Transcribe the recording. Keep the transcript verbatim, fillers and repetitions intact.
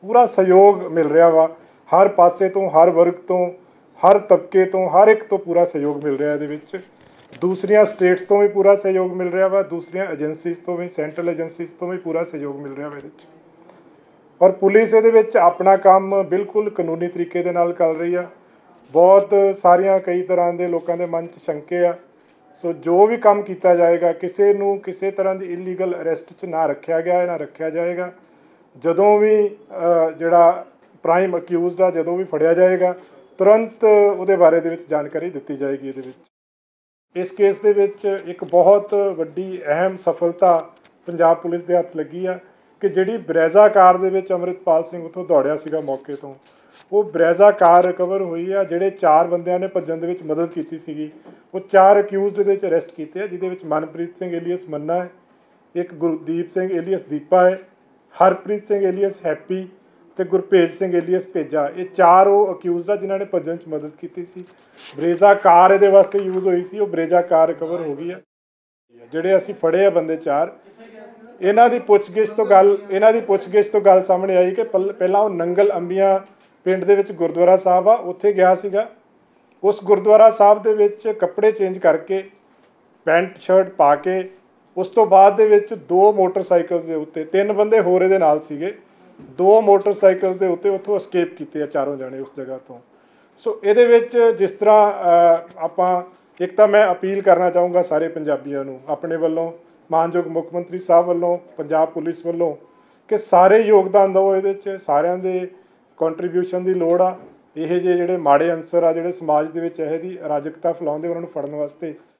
पूरा सहयोग मिल रहा वा, हर पासे तो, हर वर्ग तो, हर तबके तो, हर एक तो पूरा सहयोग मिल रहा है। दूसरिया स्टेट्स तो भी पूरा सहयोग मिल रहा वा, दूसरिया एजेंसीज़ तो भी, सेंट्रल एजेंसीज़ तो भी पूरा सहयोग मिल रहा है। और पुलिस ये अपना काम बिल्कुल कानूनी तरीके दे नाल कर रही है। बहुत सारिया कई तरह के लोगों के मन च शंके आ, सो जो भी काम किया जाएगा किसी नूं किसी तरह की इलीगल अरेस्ट च ना रखा गया ना रखा जाएगा। जदों भी जिहड़ा प्राइम अक्यूज़ड आ जदों भी फड़िया जाएगा तुरंत उहदे बारे दे विच जानकारी दी जाएगी। इहदे विच इस केस दे विच एक बहुत वड्डी अहम सफलता पंजाब पुलिस के हत्थ लगी है कि जिहड़ी ब्रेजा कार दे विच अमृतपाल सिंह उत्थों दौड़िया सीगा मौके तो, वो ब्रेजा कार रिकवर हुई है। जिहड़े चार बंदियां ने भज्जण दे विच मदद कीती सीगी वो चार अक्यूज़ड दे विच अरेस्ट कीते हैं, जिहदे विच मनप्रीत सिंह एलीअस मन्ना है, एक गुरदीप सिंह एलीअस दीपा है, हरप्रीत सिंह एलीअस हैप्पी ते गुरभेज सिंह एलीअस भेजा। ये चार वो अक्यूज़ड आ जिन्होंने भज्जण च मदद की सी। ब्रेजा कार ये वास्ते यूज़ हुई सी, वो ब्रेजा कार रिकवर हो गई है। जिहड़े असीं फड़े आ बंदे चार, इन्हां दी पुछगिछ तो गल इन्हां दी पुछगिछ तो गल सामने आई कि पहलां वो नंगल अंबिया पिंड दे विच गुरुद्वारा साहब आ उत्थे गया सीगा। उस गुरुद्वारा साहब दे विच कपड़े चेंज करके पैंट शर्ट पा के उस तो बाद दे विच दो मोटरसाइकल्स दे उत्ते तीन बंदे होर इहदे नाल सीगे, दो मोटरसाइकल्स दे उत्ते उत्थों एस्केप कीते आ चारों जने उस जगह तो। सो इहदे विच जिस तरह आपां एक तां मैं अपील करना चाहूँगा सारे पंजाबियों नूं अपने वल्लों मानयोग मुख मंत्री साहब वल्लों पंजाब पुलिस वल्लों कि सारे योगदान दो इहदे च, सारिਆਂ ਦੇ कंट्रीब्यूशन की लोड़ आ। ਇਹ ਜਿਹੇ ਜਿਹੜੇ माड़े अंसर आ ਜਿਹੜੇ समाज ਦੇ ਵਿੱਚ ਇਹੋ ਜਿਹੀ अराजकता फैलाਉਂਦੇ ਉਹਨਾਂ ਨੂੰ ਫੜਨ ਵਾਸਤੇ